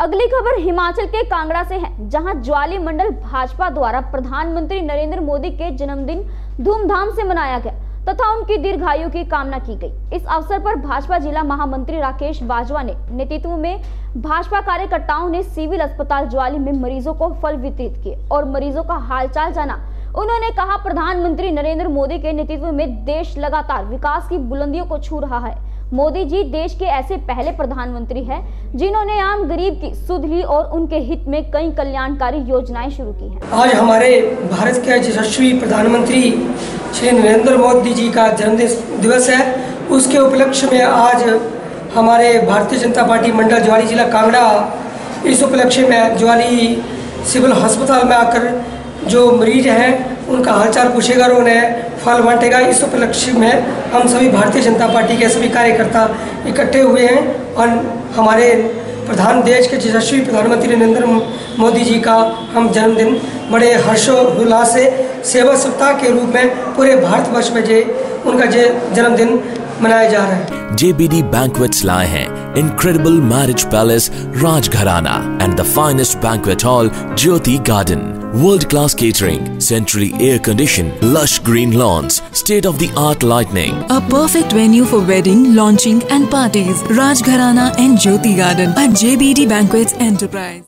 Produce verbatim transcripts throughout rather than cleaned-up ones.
अगली खबर हिमाचल के कांगड़ा से है, जहां ज्वाली मंडल भाजपा द्वारा प्रधानमंत्री नरेंद्र मोदी के जन्मदिन धूमधाम से मनाया गया तथा उनकी दीर्घायु की कामना की गई। इस अवसर पर भाजपा जिला महामंत्री राकेश बाजवा ने नेतृत्व में भाजपा कार्यकर्ताओं ने सिविल अस्पताल ज्वाली में मरीजों को फल वितरित किए और मरीजों का हालचाल जाना। उन्होंने कहा, प्रधानमंत्री नरेंद्र मोदी के नेतृत्व में देश लगातार विकास की बुलंदियों को छू रहा है। मोदी जी देश के ऐसे पहले प्रधानमंत्री हैं जिन्होंने आम गरीब की सुध ली और उनके हित में कई कल्याणकारी योजनाएं शुरू की हैं। आज हमारे भारत के यशस्वी प्रधानमंत्री श्री नरेंद्र मोदी जी का जन्मदिन दिवस है। उसके उपलक्ष्य में आज हमारे भारतीय जनता पार्टी मंडल ज्वाली जिला कांगड़ा इस उपलक्ष्य में ज्वाली सिविल अस्पताल में आकर जो मरीज हैं उनका हालचाल पूछेगा और उन्हें फल बांटेगा। इस उपलक्ष्य में हम सभी भारतीय जनता पार्टी के सभी कार्यकर्ता इकट्ठे हुए हैं और हमारे प्रधान देश के यशस्वी प्रधानमंत्री नरेंद्र मोदी जी का हम जन्मदिन बड़े हर्षोल्लास से सेवा सप्ताह के रूप में पूरे भारतवर्ष में जे उनका जे जन्मदिन मनाया जा रहा है। J B D Banquets लाए हैं Incredible Marriage Palace Rajgharana and the finest banquet hall Jyoti Garden. World-class catering, centrally air-conditioned, lush green lawns, state-of-the-art lighting. A perfect venue for wedding, launching and parties. Rajgharana and Jyoti Garden at J B D Banquets Enterprise.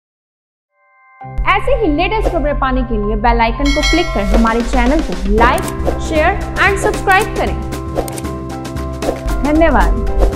ऐसे ही latest खबरें पाने के लिए bell icon को click कर हमारे channel को like, share and subscribe करें। धन्यवाद।